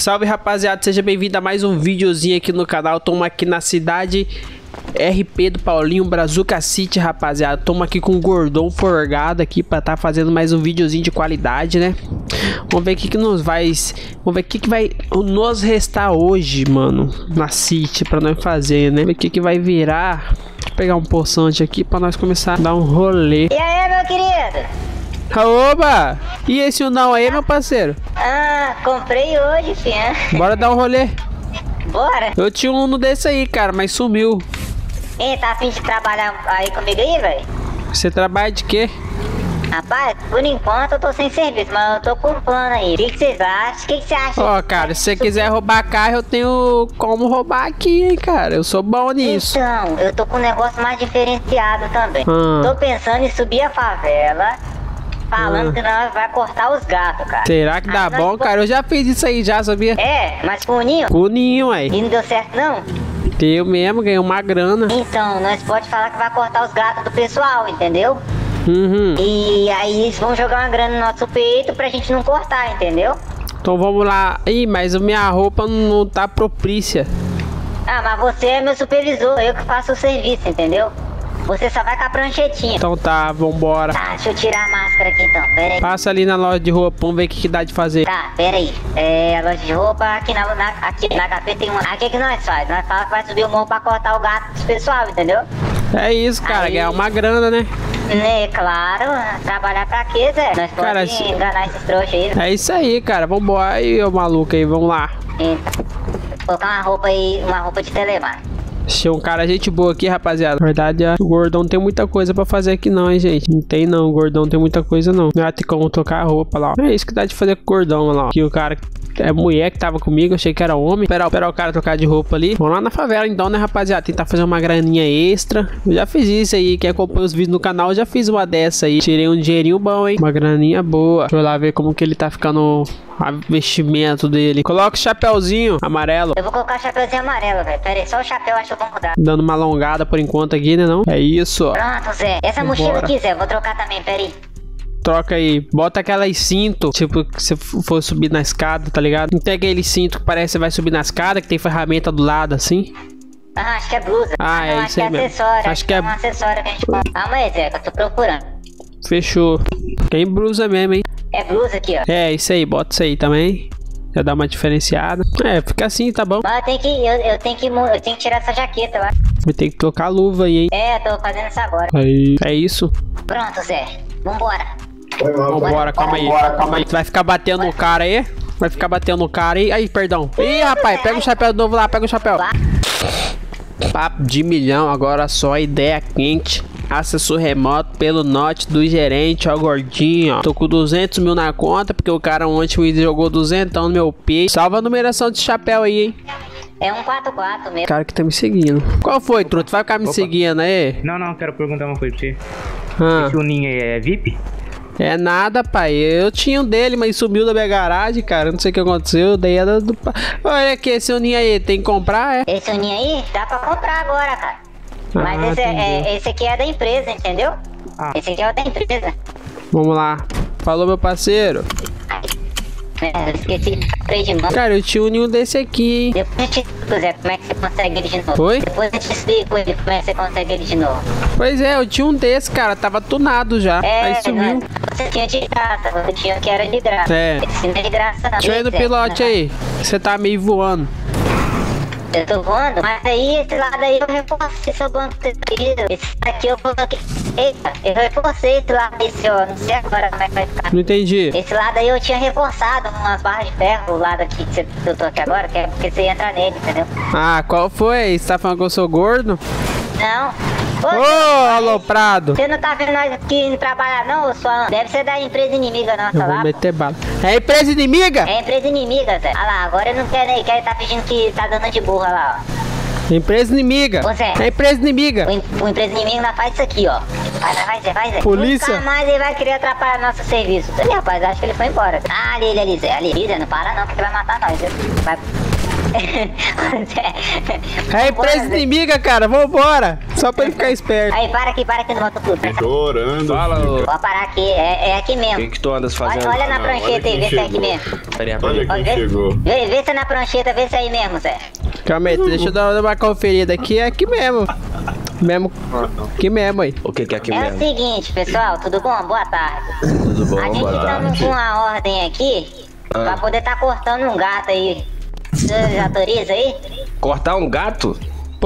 Salve rapaziada, seja bem-vindo a mais um videozinho aqui no canal. Tamo aqui na cidade RP do Paulinho, Brazuca City, rapaziada. Tamo aqui com o Gordão Forgado aqui pra tá fazendo mais um videozinho de qualidade, né? Vamos ver o que nos vai... Vamos ver o que vai nos restar hoje, mano, na City pra nós fazer, né? Ver o que vai virar. Deixa eu pegar um poçante aqui pra nós começar a dar um rolê. E aí, meu querido? Oba! E esse não aí, meu parceiro? Ah, comprei hoje, filha. Bora dar um rolê. Bora. Eu tinha um desse aí, cara, mas sumiu. Ei, tá afim de trabalhar aí comigo aí, velho? Você trabalha de quê? Rapaz, por enquanto eu tô sem serviço, mas eu tô com um plano aí. O que vocês acham? O que você acha? Ó, cara, se você quiser roubar carro, eu tenho como roubar aqui, hein, cara. Eu sou bom nisso. Então, eu tô com um negócio mais diferenciado também. Tô pensando em subir a favela, falando que nós vai cortar os gatos, cara. Será que dá bom, cara? Eu já fiz isso aí, já, sabia? É, mas com o Ninho? Com o Ninho, aí. E não deu certo, não? Eu mesmo ganhei uma grana. Então, nós pode falar que vai cortar os gatos do pessoal, entendeu? Uhum. E aí eles vão jogar uma grana no nosso peito pra gente não cortar, entendeu? Então vamos lá. Ih, mas a minha roupa não tá propícia. Ah, mas você é meu supervisor, eu que faço o serviço, entendeu? Você só vai com a pranchetinha. Então tá, vambora. Tá, deixa eu tirar a máscara aqui então, pera aí. Passa ali na loja de roupa, vamos ver o que dá de fazer. Tá, pera aí. É, a loja de roupa, aqui na HP tem uma... Aqui que nós faz? Nós fala que vai subir o morro pra cortar o gato do pessoal, entendeu? É isso, cara, Aí... ganhar uma grana, né? É claro, trabalhar pra quê, Zé? Nós podemos enganar esses trouxas aí. É isso aí, cara, vambora aí, ô maluco aí, vamos lá. Então, vou colocar uma roupa aí, uma roupa de telemar. Achei um cara gente boa aqui, rapaziada. Na verdade, o Gordão não tem muita coisa pra fazer aqui não, hein, gente. Não tem não, o Gordão não tem muita coisa não. Não tem como trocar a roupa lá, ó. É isso que dá de fazer com o Gordão lá, ó. Aqui o cara... É mulher que tava comigo, achei que era homem. Esperar o cara trocar de roupa ali. Vamos lá na favela então, né, rapaziada? Tentar fazer uma graninha extra. Eu já fiz isso aí. Quem acompanha os vídeos no canal, eu já fiz uma dessa aí. Tirei um dinheirinho bom, hein? Uma graninha boa. Deixa eu lá ver como que ele tá ficando o vestimento dele. Coloca o chapéuzinho amarelo. Eu vou colocar o chapéuzinho amarelo, velho. Pera aí, só o chapéu acho que eu vou mudar. Dando uma alongada por enquanto aqui, né não? É isso. Pronto, Zé. Essa mochila aqui, Zé, eu vou trocar também, pera aí. Troca aí, bota aquelas cinto, tipo, que você for subir na escada, tá ligado? Não tem aquele cinto que parece que você vai subir na escada, que tem ferramenta do lado, assim? Ah, acho que é blusa. Ah, é isso aí mesmo. Acessório. Acho que é um acessório que a gente compra. Calma aí, Zé, que eu tô procurando. Fechou. Tem blusa mesmo, hein? É blusa aqui, ó. É, isso aí, bota isso aí também. Já dá uma diferenciada. É, fica assim, tá bom. Mas eu tenho que tirar essa jaqueta lá. Vai ter que trocar a luva aí, hein? É, eu tô fazendo isso agora. Aí, é isso. Pronto, Zé. Vambora. Vambora, calma aí. Tu vai ficar batendo no cara aí? Vai ficar batendo no cara aí? Aí, perdão. Ih, rapaz, pega o chapéu de novo lá, pega o chapéu. Papo de milhão, agora só ideia quente. Acesso remoto pelo note do gerente, ó, gordinho, ó. Tô com 200 mil na conta, porque o cara ontem jogou 200 no meu peito. Salva a numeração desse chapéu aí, hein? É 144 mesmo. Cara que tá me seguindo. Qual foi, truto? Vai ficar me seguindo aí? Não, quero perguntar uma coisa pra você. Ah. Esse Uninho aí é VIP? É nada, pai. Eu tinha um dele, mas sumiu da minha garagem, cara. Não sei o que aconteceu. Daí era do... Olha aqui, esse Uninho aí, tem que comprar, é? Esse Uninho aí, dá pra comprar agora, cara. Mas esse aqui é da empresa, entendeu? Esse aqui é o da empresa. Vamos lá. Falou, meu parceiro. Eu esqueci de mão. Cara, eu tinha um desse aqui, hein? Depois eu te explico, Zé, como é que você consegue ele de novo. Oi? Depois eu te explico ele como é que você consegue ele de novo. Pois é, eu tinha um desse, cara. Tava tunado já. Aí sumiu. Você tinha de graça, você tinha que era de graça. É. Esse não é de graça, não. Deixa eu ir no pilote aí. Você tá meio voando. Eu tô voando, mas aí esse lado aí eu reforcei seu banco textil. Esse aqui eu coloquei. Eita, eu reforcei esse lado aí, senhor. Não sei agora como é que vai ficar. Não entendi. Esse lado aí eu tinha reforçado umas barras de ferro, o lado aqui que eu tô aqui agora, que é porque você entra nele, entendeu? Ah, qual foi? Você tá falando que eu sou gordo? Não. Ô, aloprado. Você não tá vendo nós aqui indo trabalhar não, ô sua? Deve ser da empresa inimiga nossa eu lá. Vou meter bala. É empresa inimiga? É empresa inimiga, Zé. Olha lá, agora ele não quer nem, tá fingindo que tá dando de burra lá, ó. Empresa inimiga. Ô, Zé. É empresa inimiga. O empresa inimiga ainda faz isso aqui, ó. Vai, Zé. Polícia. Nunca mais ele vai querer atrapalhar nosso serviço. Ali, rapaz, acho que ele foi embora. Ah, ali, Zé. Ali, Zé, não para não, que ele vai matar nós, viu? Vai. É a empresa inimiga, cara. Vambora. Só pra ele ficar esperto. Aí, para aqui no motoclube. Tô orando. Fala, ô. Pode parar aqui, é aqui O mesmo. que tu andas fazendo? Olha na prancheta aí, vê se é aqui mesmo. Olha quem chegou. Vê se é na prancheta, vê se é aí mesmo, Zé. Calma aí, deixa eu dar uma conferida aqui. É aqui mesmo. Aqui mesmo aí. O que é aqui É o mesmo? seguinte, pessoal, tudo bom? Boa tarde. Tudo bom, A gente boa tá tarde. com uma ordem aqui pra poder tá cortando um gato aí. Você autoriza aí? Cortar um gato?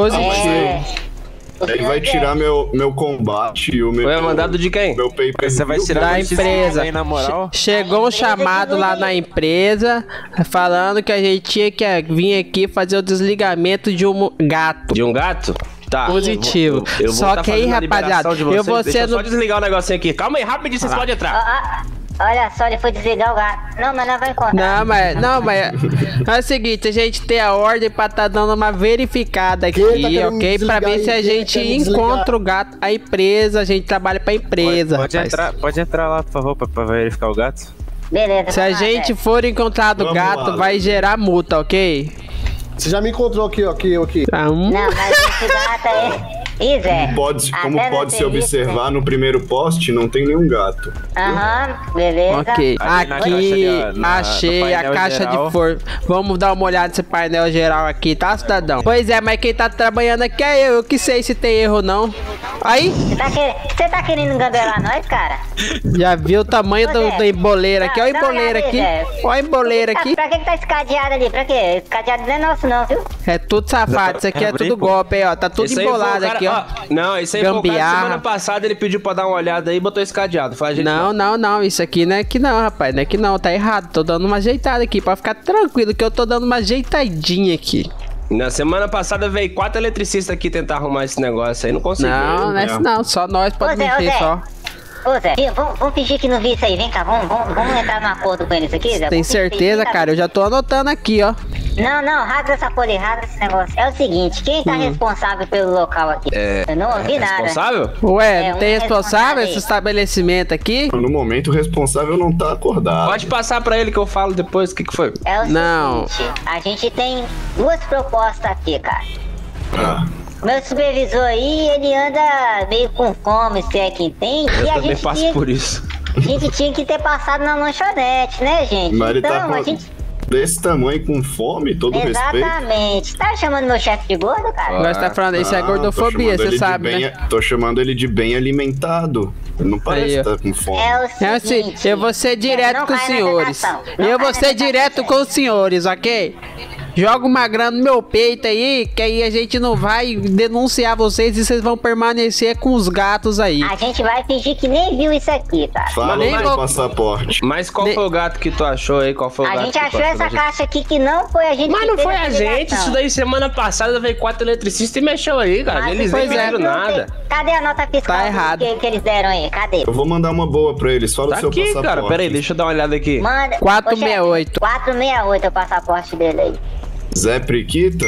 Positivo. Ele vai tirar meu combate e o meu... Foi mandado de quem? Meu pay-per-view. Você vai tirar Da da empresa. aí, na moral? Chegou um chamado lá na empresa falando que a gente tinha que vir aqui fazer o desligamento de um gato. De um gato? Tá. Positivo. Eu vou Só tá que aí, fazendo a rapaziada, liberação de vocês. eu vou Deixa sendo- só desligar o negocinho aqui. Calma aí, rapidinho, vocês podem entrar. Olha só, ele foi desligar o gato. Não, mas não vai encontrar. Não, mas é o seguinte, a gente tem a ordem pra tá dando uma verificada aqui, Quem tá querendo ok? Pra desligar ver aí? se a Quem gente tá querendo desligar? encontra o gato, a empresa, a gente trabalha pra empresa. Pode entrar lá, por favor, pra verificar o gato. Beleza. Se a vamos lá, gente Zé. for encontrado Vamos gato, lá. vai gerar multa, ok? Você já me encontrou aqui, ó. Aqui. Tá, Não, mas esse gato aí... Ih, Zé. Como até no pode se serviço, observar no primeiro poste, não tem nenhum gato. Aham, beleza. Ok, Ali na aqui caixa ali, ó, no achei a painel caixa geral. de força. Vamos dar uma olhada nesse painel geral aqui, tá, cidadão? Pois é, mas quem tá trabalhando aqui é eu que sei se tem erro ou não. Aí, Você tá querendo gambelar nós, cara? já viu o tamanho do emboleiro aqui? Olha o Dá uma emboleiro olhada aqui. aí, Zé. Olha o emboleiro aqui. Pra que tá esse cadeado ali? Pra quê? Esse cadeado não é nosso não, viu? É tudo safado, isso aqui é tudo golpe aí, ó. Tá tudo Esse aí foi o embolado cara- aqui, ó. Não, esse aí foi o cara que Gambiarra. semana passada ele pediu pra dar uma olhada aí e botou esse cadeado. Foi a gente Não, isso aqui não é que não, rapaz, não é que não, tá errado. Tô dando uma ajeitada aqui, pra ficar tranquilo que eu tô dando uma ajeitadinha aqui. Na semana passada veio 4 eletricistas aqui tentar arrumar esse negócio aí, não conseguiu. Não, não é isso não, só nós Ô, podemos Zé, ô, mexer Zé. só. Ô, Zé, vamos fingir que não vi isso aí. Vem cá, vamos entrar num acordo com eles aqui, Zé. Tem Vamos fingir certeza, que tá- cara? Eu já tô anotando aqui, ó. Não, rasga essa folha aí, rasga esse negócio. É o seguinte, quem tá responsável pelo local aqui? Eu não ouvi nada. Responsável? Ué, É, não tem um responsável responsável esse aí. estabelecimento aqui? No momento, o responsável não tá acordado. Pode passar pra ele que eu falo depois o que foi. É o Não. seguinte, a gente tem duas propostas aqui, cara. Ah, Meu supervisor aí, ele anda meio com fome, se é que entende. Eu e a também gente, passo tinha, por isso. a gente tinha que ter passado na lanchonete, né, gente? mas ele Então, tá a gente... desse tamanho, com fome, todo respeito. Exatamente. Tá chamando meu chefe de gordo, cara? Nós tá falando, isso é Ah, gordofobia, tô chamando você ele de sabe, bem- né? Tô chamando ele de bem alimentado. Ele não parece Aí, ó. estar com fome. É o É assim, seguinte... eu vou ser direto não com os cai na senhores. tentação. Não Eu cai vou na ser tentação, direto Zé. com os senhores, ok? Joga uma grana no meu peito aí, que aí a gente não vai denunciar vocês e vocês vão permanecer com os gatos aí. A gente vai fingir que nem viu isso aqui, cara. Fala nem o vou- passaporte. Mas qual De- foi o gato que tu achou aí? Qual foi o A gato gente que tu achou essa da gente? caixa aqui que não foi a gente Mas que não fez foi a gente, ligação. isso daí semana passada veio 4 eletricistas e mexeu aí, cara. Mas Eles foi nem Pois é. pediram nada. Cadê a nota fiscal Tá errado. que eles deram aí? Cadê? Eu vou mandar uma boa pra eles. Fala Tá o seu aqui, passaporte. cara. Pera aí, deixa eu dar uma olhada aqui. Manda. 468. 468 é o passaporte dele aí. Zé Priquita?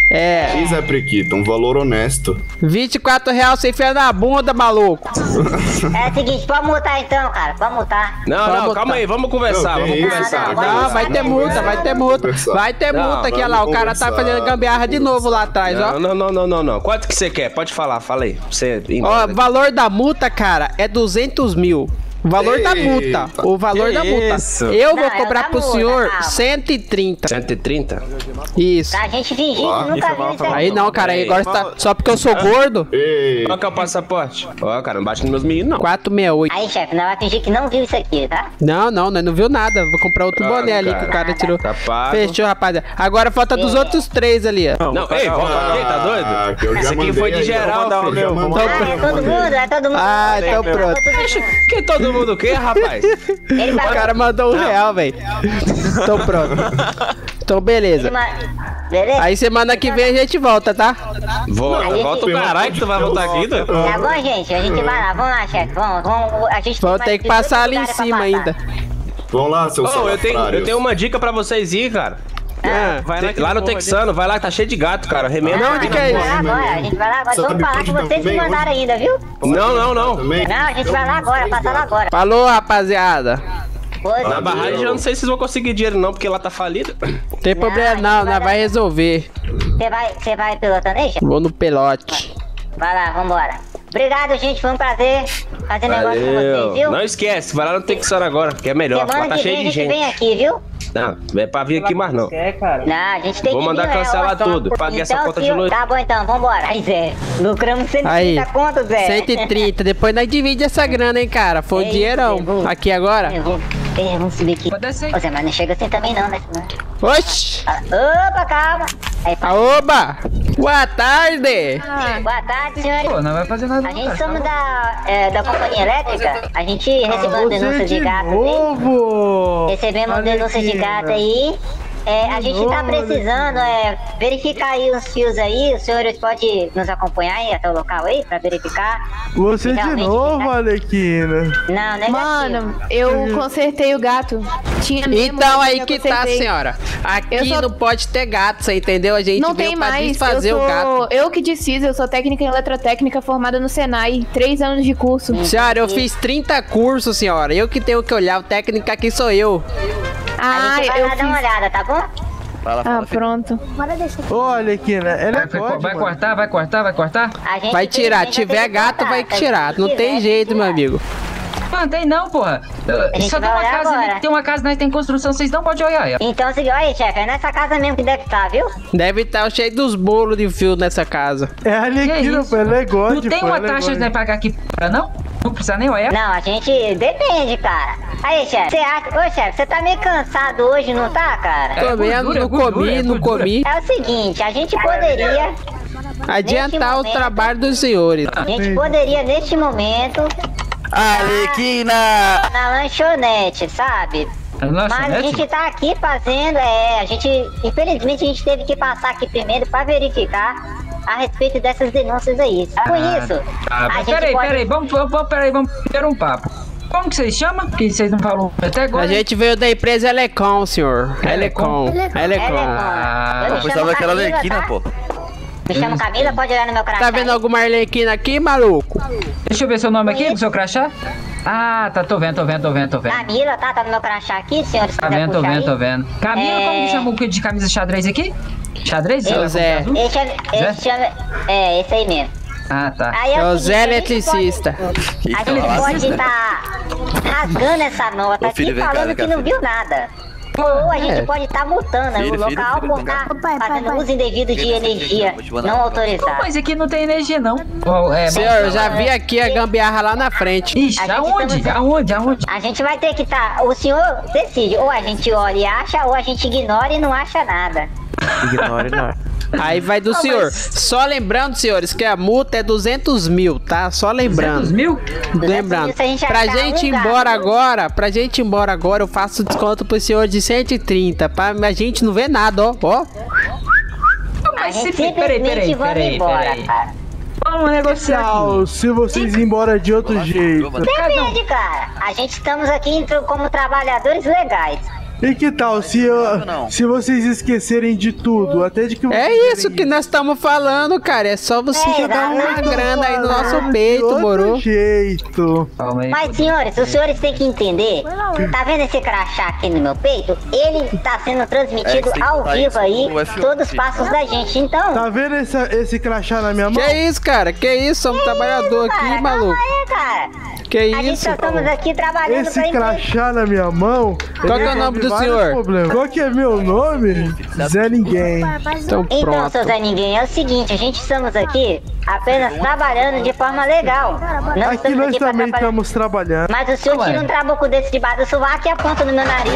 É, E Zé Priquita, um valor honesto. R$24 você enfia na bunda, maluco. É o seguinte, pode multar então, cara. Pode multar. Não, Vamos não, botar. calma aí, vamos conversar, Não, vamos que isso, conversar. cara. Não, vai ter multa, vai ter multa. Vai ter Não, multa aqui, olha vamos lá. O cara tá conversar, fazendo gambiarra de novo lá atrás, ó. Não. Quanto que você quer? Pode falar, fala aí. Você Ó, o valor da multa, cara, é 200 mil. O valor da Eita. multa. O valor Que da multa. isso? Eu vou Não, cobrar é da pro multa, senhor calma. 130. 130? Isso. Pra gente fingir Ó, que nunca isso viu é isso mal aí. Aí não, cara, aí Ei, agora você tá. Só porque eu sou gordo? Ei, Qual que é o passaporte? Ó, cara, não bate nos meus meninos, não. 468. Aí, chefe, nós vamos fingir que não viu isso aqui, tá? Não, nós não viu nada. Vou comprar outro Claro, boné ali que cara. o cara tirou. Tá pago. Fechou, rapaziada. Agora falta dos outros 3 ali, ó. Não, ei, volta aqui, tá Ah, doido? que eu já Esse aqui mandei foi de aí, geral, eu vou mandar o filho. meu, vou mandar Ah, o é meu. todo mundo, é todo mundo. Ah, então Ele pronto. Que todo mundo o quê, rapaz? O vai... cara mandou R$1, velho. Então pronto. Então beleza. Beleza? Aí semana que vem a gente volta, tá? Volta o caralho que tu vai voltar aqui, doido. Tá bom, gente? A gente vai lá. Vamos lá, chefe. Vamos. A gente Vou vai ter que dois passar ali em lugares pra cima passar. ainda. Vamos lá, seus Ô, eu salafrários. tenho uma dica pra vocês ir, cara. Ah, Vai Lá naquele no povo ali. Texano, vai lá que tá cheio de gato, cara. Remenda. Não, onde que é A gente isso? vai lá agora, a gente vai lá agora. Sabe Vamos falar onde com vocês que também? mandaram ainda, viu? Não. Também? Não, a gente vai lá agora, passar lá agora. Falou, rapaziada. Na barragem eu não sei se vocês vão conseguir dinheiro não, porque lá tá falido. Tem problema não, nós vai resolver. Você vai pilotando aí, chefe? Vou no pelote. Vai lá, vambora. Obrigado, gente, foi um prazer fazer negócio com vocês, viu? Não esquece, vai lá no Texas agora, que é melhor. Lá tá cheio de gente. Vem aqui, viu? Não, não é pra vir aqui mais não. Não, a gente tem Vou que mandar cancelar tudo. Paguei essa conta de luz. Tá bom então, vambora. Aí, Zé, lucramos 130 conto, Zé. 130, depois nós dividimos essa grana, hein, cara. Foi o dinheirão. Aqui agora. Vamos subir aqui. Ô, Zé, mas não chega assim também não, né? Oxi! Opa, calma. Aí, Oba! Boa tarde! Boa tarde, senhores. Pô, não vai fazer nada. A gente somos da companhia elétrica. A gente recebeu denúncia de gato aí. Recebemos denúncia de gato aí. A gente tá precisando verificar aí os fios aí. Os senhores podem nos acompanhar aí até o local aí pra verificar. Você de novo, Alequina? Não, negativo. Mano, eu consertei o gato. Tinha mesmo, então aí que tá, senhora. Aqui não pode ter gato, você entendeu? A gente não veio tem pra mais. desfazer o gato. Eu que decido, eu sou técnica em eletrotécnica formada no Senai. 3 anos de curso. Senhora, eu fiz 30 cursos, senhora. Eu que tenho que olhar. O técnico aqui sou eu. A gente vai lá dar uma olhada, tá bom? Pronto. Ô, Alequina, ela vai cortar? Vai tirar. Tiver gato, vai tirar. Não tem jeito, meu amigo. Não tem não, porra. Só tem uma casa ali, tem uma casa, nós tem construção, vocês não podem olhar. Então, olha aí, chefe, é nessa casa mesmo que deve estar, viu? Deve estar cheio dos bolos de fio nessa casa. É a Alequina, pô, ela é God. Não tem uma taxa de pagar aqui pra não? Não precisa nem olhar? Não, a gente depende, cara. Aí, chefe, você acha... Ô, chefe, você tá meio cansado hoje, não tá, cara? Tô mesmo, não comi. É o seguinte, a gente poderia... adiantar o trabalho dos senhores. A gente poderia, neste momento... Alequina! Na lanchonete, sabe? Mas a gente tá aqui fazendo, a gente, infelizmente a gente teve que passar aqui primeiro pra verificar a respeito dessas denúncias aí. Com isso, peraí, vamos ter um papo. Como que vocês chamam? Que vocês não falam até agora? A gente veio da empresa Elecom, senhor. Elecom. Eu pensava que era Alequina, pô. Me chamo Camila, pode olhar no meu crachá. Tá vendo alguma arlequina aqui, maluco? Deixa eu ver seu nome aqui, do seu crachá. Ah, tá, tô vendo. Camila, tá no meu crachá aqui, senhor. Tá vendo, tô vendo. Camila, como que chama o de camisa xadrez aqui? Xadrez? Zé. Esse aí mesmo. Ah, tá. É o Zé Eletricista. A gente pode estar rasgando essa nota aqui falando que não viu nada. Ou a gente pode estar multando o local por estar fazendo uso indevido de energia não autorizada. Mas aqui não tem energia, não. Senhor, eu já vi aqui a gambiarra lá na frente. Ixi, aonde? A gente vai ter que estar... O senhor decide. Ou a gente olha e acha, ou a gente ignora e não acha nada. Ignora. Aí vai do senhor. Só lembrando, senhores, que a multa é 200 mil, tá? Só lembrando. 200 mil? Lembrando. Pra gente ir embora agora, eu faço desconto pro senhor de 130. Pra a gente não ver nada, ó. Mas peraí. Vamos negociar aqui. Se vocês ir embora de outro jeito. Depende, cara. A gente estamos aqui como trabalhadores legais. E que tal se vocês esquecerem de tudo, até de que... É isso que nós estamos falando, cara. É só você jogar uma grana aí no nosso peito, moro? Jeito. Mas, senhores, os senhores têm que entender. Tá vendo esse crachá aqui no meu peito? Ele tá sendo transmitido ao vivo aí, todos os passos da gente, então... Tá vendo esse crachá na minha mão? Que isso, cara? Que isso? Somos trabalhador aqui, maluco. Cara. Que A gente isso? só estamos aqui trabalhando Esse crachá na minha mão... Qual que é o nome do senhor? Qual que é meu nome? Zé Ninguém. Então, Então, seu Zé Ninguém, é o seguinte, a gente estamos aqui apenas trabalhando de forma legal. Não Aqui estamos nós aqui pra também trabalhar. estamos trabalhando. Mas o senhor tira um trabuco desse debaixo do sovaco e aponta no meu nariz.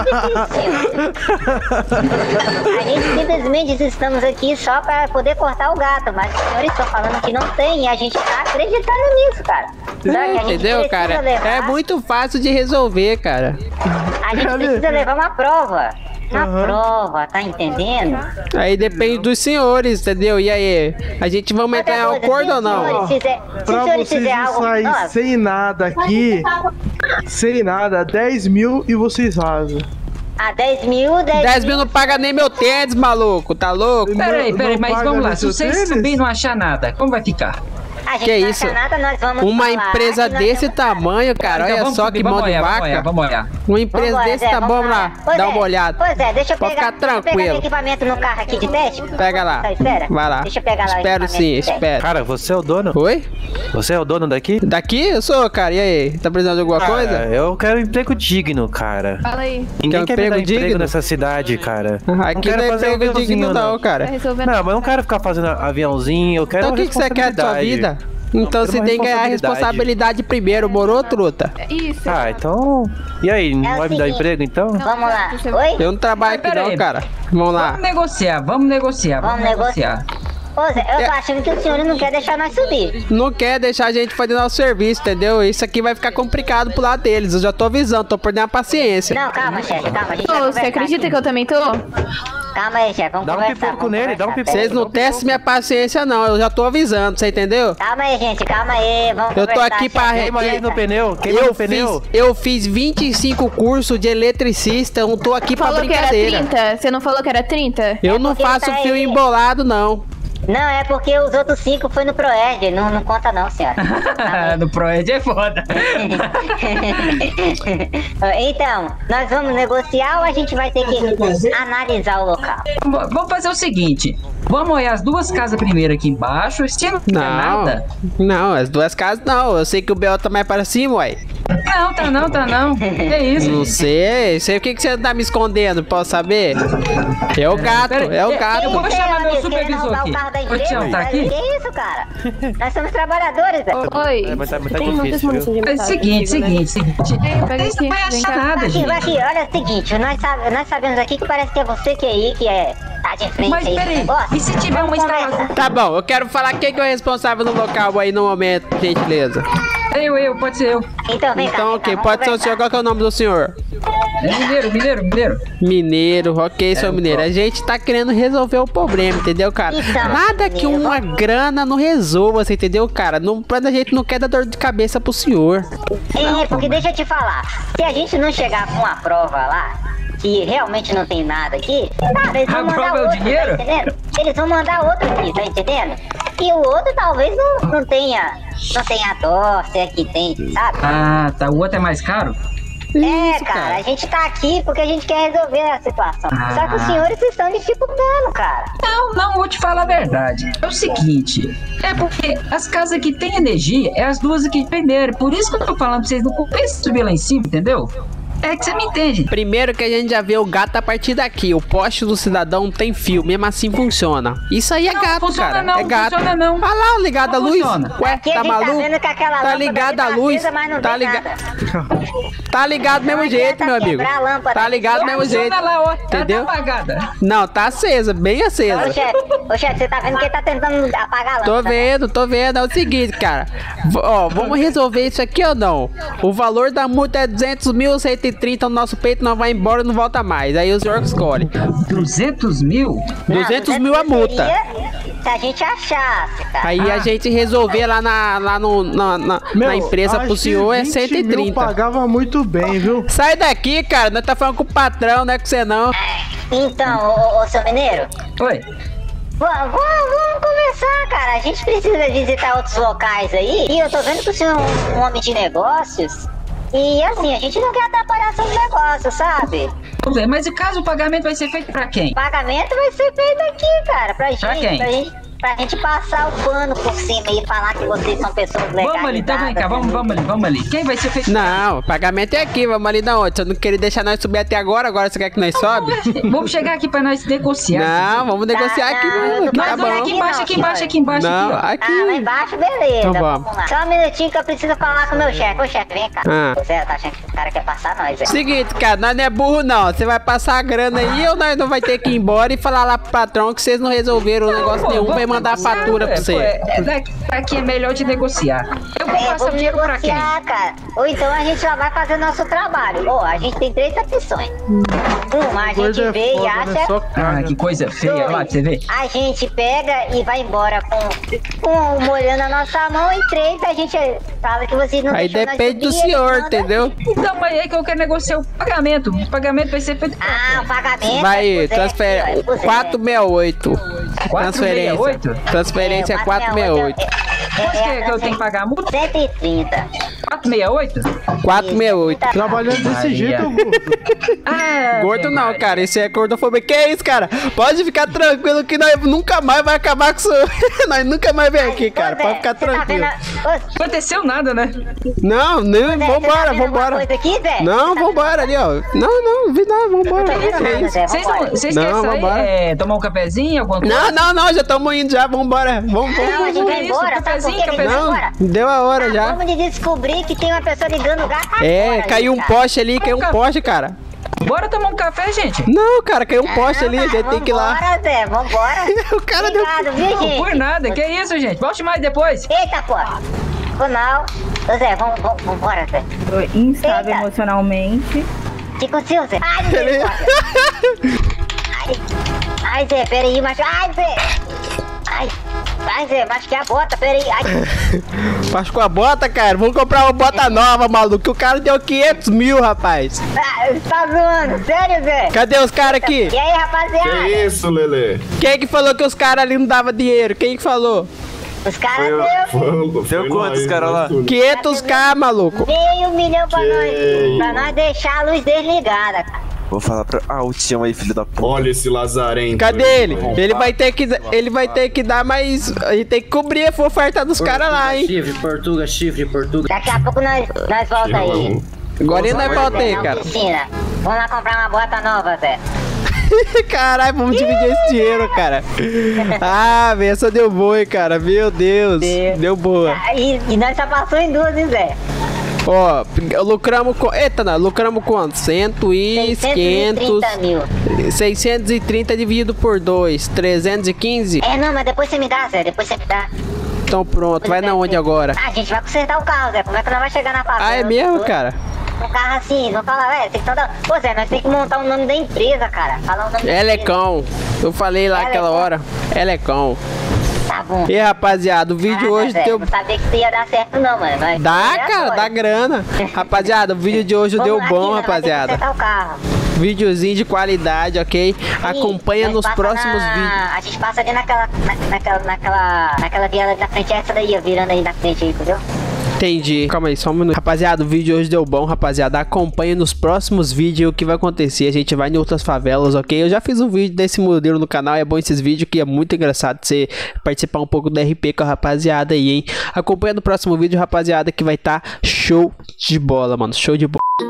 A gente simplesmente estamos aqui só para poder cortar o gato, mas os senhores estão falando que não tem e a gente tá acreditando nisso, cara. Entendeu, cara? É muito fácil de resolver, cara. A gente precisa levar uma prova. Prova, tá entendendo? Aí depende dos senhores, entendeu? E aí, a gente vai entrar em acordo ou não? Pra vocês não sair sem nada aqui, sem nada, 10 mil e vocês rasam. 10 mil, 10 mil não paga nem meu tênis, maluco, tá louco? Peraí, mas vamos lá, se vocês subir e não achar nada, como vai ficar? A gente Que não isso? acha nada, nós vamos Uma falar empresa que nós desse temos- tamanho, cara, Então, olha vamos só subir, que vamos mão de olhar, vaca. Vamos olhar. Uma empresa Vambora, desse Zé, tamanho, vamos vamos lá, Ô, dá Zé, uma olhada. Ô Zé, deixa eu Pode pegar, ficar deixa eu pegar tranquilo. o equipamento no carro aqui de teste. Pega lá. Tá, espera. Vai lá. Deixa eu pegar lá o Espero equipamento sim, de teste. espero. Cara, você é o dono? Oi? Você é o dono daqui? Daqui eu sou, cara. E aí? Tá precisando de alguma coisa? Eu quero um emprego digno, cara. Fala aí. Ninguém quer me dar emprego emprego digno? nessa cidade, cara. Aqui não é emprego digno não, cara. Tá resolvendo. Não, mas eu não quero ficar fazendo aviãozinho, eu quero Então o que você quer da sua vida? Então quero você uma tem que ganhar a responsabilidade primeiro, morou, truta? Isso. Ah, então... E aí, não vai me dar seguinte. emprego, então? Vamos lá. Oi? Eu não trabalho aqui Pera não, aí. cara. Vamos lá. Vamos negociar, vamos negociar, vamos Vamos negociar. Ô Zé, eu tô achando que o senhor não quer deixar nós subir. Não quer deixar a gente fazer nosso serviço, entendeu? Isso aqui vai ficar complicado pro lado deles. Eu já tô avisando, tô perdendo a paciência. Não, calma, chefe, calma. A gente vai Ô, você conversar acredita aqui. que eu também tô? Calma aí, chefe, vamos Dá um conversar. pipoco vamos nele, dá um conversar, pipoco. Vocês não testem minha paciência não, eu já tô avisando, você entendeu? Calma aí, gente, calma aí. Vamos Eu tô conversar, aqui pra chefe. Queima aí no pneu, queima no pneu. Eu fiz 25 cursos de eletricista, eu não tô aqui pra Falou que era brincadeira. 30. Você não falou que era 30? Eu não porque faço tá fio aí. embolado, não. Não, é porque os outros 5 foi no Proed, não conta não, senhora. No Proed é foda. Então, nós vamos negociar ou a gente vai ter que analisar o local? Vamos fazer o seguinte. Vamos olhar as duas casas primeiro aqui embaixo. Se não tiver Não, nada... não, as duas casas não. Eu sei que o B.O. tá mais para cima, uai. Não, tá não. É isso. Não sei o que você tá me escondendo, posso saber? É o gato, Pera aí, é o gato. eu vou chamar meu Querendo supervisor roubar aqui. o carro da Ô, empresa, Tião, tá aqui? Que isso, cara? Nós somos trabalhadores, velho. Oi. Mas tá difícil, viu? É o seguinte. Pega Isso não vai aqui, vem achar cá. nada, Aqui, gente. aqui, olha o seguinte, nós sabemos aqui que parece que é você que é aí, que tá de frente Mas aí pro peraí, negócio. e se tiver uma Vamos conversar. instalação? Tá bom, eu quero falar quem que é o responsável no local aí no momento, gentileza. Pode ser eu. Então, vem cá, Então, vem ok, cá, pode ser o vamos senhor, qual que é o nome do senhor? É mineiro. Mineiro, ok, seu mineiro. A gente tá querendo resolver o problema, entendeu, cara? Então, Nada que mineiro, uma grana não resolva, você entendeu, cara? Não, a gente não quer dar dor de cabeça pro senhor. porque deixa eu te falar, se a gente não chegar com uma prova lá, que realmente não tem nada aqui, cara, eles vão A mandar prova é o outro, dinheiro? tá entendendo? Eles vão mandar outro aqui, tá entendendo? E o outro talvez não tenha dó, se é que tem, sabe? Ah, tá. O outro é mais caro? É, cara, a gente tá aqui porque a gente quer resolver a situação. Só que os senhores estão dificultando, cara. Não, vou te falar a verdade. É o seguinte, é porque as casas que tem energia é as duas aqui primeiro. Por isso que eu tô falando pra vocês não compensa subir lá em cima, entendeu? É que você me entende. Primeiro que a gente já vê o gato a partir daqui. O poste do cidadão não tem fio, mesmo assim funciona. Isso aí é Não, gato, funciona cara. não, é gato. funciona não. Olha lá, ligado a Não luz. funciona. Ué, Aqui a tá gente tá maluco? vendo que aquela Tá lâmpada ligado ali a tá luz? acesa, mas não Tá tem ligado. nada. Tá ligado do mesmo Não jeito, adianta meu amigo. quebrar a lâmpada. Tá ligado do mesmo jeito. Funciona lá, ó. Entendeu? Tá apagada. Não, tá acesa, bem acesa. Ô chefe, você tá vendo que ele tá tentando apagar a Tô lâmpada. vendo. É o seguinte, cara. Ó, vamos resolver isso aqui ou não? O valor da multa é 200.130 no nosso peito, não vai embora, não volta mais. Aí o senhor escolhe. 200 mil? 200 mil a multa. Seria se a gente achasse, cara. Aí a gente resolver lá na empresa pro senhor é 20 mil 130. pagava muito bem, viu? Sai daqui, cara. Nós tá falando com o patrão, não é com você não. Então, ô seu mineiro, Oi. vamos conversar, cara. A gente precisa visitar outros locais aí. E eu tô vendo que o senhor é um homem de negócios. E assim, a gente não quer atrapalhar seus negócios, sabe? Vamos ver, mas e caso o pagamento vai ser feito pra quem? O pagamento vai ser feito aqui, cara, pra quem? pra gente passar o pano por cima e falar que vocês são pessoas legais. Vamos ali, então vem cá, vamos ali. Quem vai ser feito? Não, o pagamento é aqui. Vamos ali da onde? Você não queria deixar nós subir até agora você quer que nós sobe? Vamos chegar aqui pra nós negociar. Não, vamos negociar aqui mesmo. Aqui Nós tá vamos bom. aqui embaixo, Não, aqui, Ah, lá aqui. embaixo, beleza. Então vamos. lá. Só um minutinho que eu preciso falar com o meu chefe. Ô chefe, vem cá. Ah. O Zé tá achando que o cara quer passar nós, velho. Seguinte, cara, nós não é burro não. Você vai passar a grana aí ou nós não vai ter que ir embora e falar lá pro patrão que vocês não resolveram o negócio nenhum, vai mandar a fatura pra você. Daqui é melhor de negociar. Eu vou passar o dinheiro pra quem? Cara. Ou então a gente já vai fazer nosso trabalho. Ó, a gente tem 3 opções. Uma, a gente vê e acha... Ah, que coisa feia. Olha lá, pra você ver. A gente pega e vai embora com molhando a nossa mão. E 3, a gente fala que vocês não Aí depende do senhor, entendeu? Então, mas é que eu quero negociar o pagamento. O pagamento vai ser feito... Ah, o pagamento... Vai, transfer... 468. Transferência. Transferência é 468. Quanto que eu tenho que pagar a multa? 130. 468? 468. Trabalhando desse jeito, gordo. Ah, Gordo não, cara. Esse é gordofobia. Que isso, cara? Pode ficar tranquilo que nós nunca mais vai acabar com isso. Nós nunca mais vem aqui, cara. Pode ficar tranquilo. Não aconteceu nada, né? Não, nem. Vambora, vambora. Não, vambora ali, ó. Não, vi nada, vambora. Vocês querem sair, tomar um cafezinho, alguma coisa? Não, já estamos indo já. Vambora. Vamos. Não, a gente vai embora. Cafezinho. Não, deu a hora já. Vamos descobrir que tem uma pessoa ligando o gato. É, caiu um poste ali, caiu um poste, cara. Bora tomar um café, gente? Não, cara, caiu um poste ali, a gente tem que ir lá. Vambora, Zé, vambora. O cara Obrigado, viu, Não, gente? por nada, que isso, gente? Volte mais depois. Eita, pô. Foi mal. Ô, Zé, vambora, Zé. Tô instável emocionalmente. O que aconteceu, Zé? Ai, Zé. Ai, Zé, peraí, mas... Ai, Zé. Ai, Zé, machuquei a bota, peraí. Machucou a bota, cara? Vamos comprar uma bota nova, maluco. O cara deu 500 mil, rapaz. Tá zoando, sério, Zé? Cadê os caras aqui? E aí, rapaziada? Que isso, Lelê? Quem que falou que os caras ali não davam dinheiro? Quem que falou? Os caras Deu quantos caras lá? 500k, maluco. Meio milhão pra nós deixar a luz desligada, cara. Vou falar pra... Ah, o Tião aí, filho da puta. Olha esse lazarento. Cadê ele? Ele vai ter que dar mais... Ele tem que cobrir a oferta dos caras lá, hein? Chifre, Portuga. Daqui a pouco nós volta aí. Agora nós volta aí, cara. Vamos lá comprar uma bota nova, Zé. Caralho, vamos dividir esse dinheiro, cara. Ah, velho, essa deu boa, hein, cara. Meu Deus, deu boa. E nós só passou em 2, hein, Zé? Ó, lucramos com... Eita, não, lucramos quanto? 630 mil. 630 dividido por 2, 315? É, não, mas depois você me dá, Zé, depois você me dá. Então pronto, vai na onde agora? Ah, a gente vai consertar o carro, Zé, como é que nós vamos chegar na fazenda? Ah, é mesmo, cara? Um carro assim, não fala, velho, tem que dar... Pô, Zé, nós temos que montar o nome da empresa, cara. Fala o nome Elecão. Eu falei lá aquela hora. Elecão. Tá bom. E rapaziada, o vídeo hoje Zé, deu... não sabia que isso ia dar certo não, mano. Mas dá, cara, dá grana. Rapaziada, o vídeo de hoje deu bom, rapaziada. O carro. Videozinho de qualidade, ok? Acompanha nos próximos vídeos. A gente passa ali naquela viada da frente, essa daí, ó, virando aí na frente aí, entendeu? Entendi. Calma aí, só um minuto. Rapaziada, o vídeo hoje deu bom, rapaziada. Acompanha nos próximos vídeos o que vai acontecer. A gente vai em outras favelas, ok? Eu já fiz um vídeo desse modelo no canal. É bom esses vídeos, que é muito engraçado você participar um pouco do RP com a rapaziada aí, hein? Acompanha no próximo vídeo, rapaziada, que vai estar show de bola, mano. Show de bola.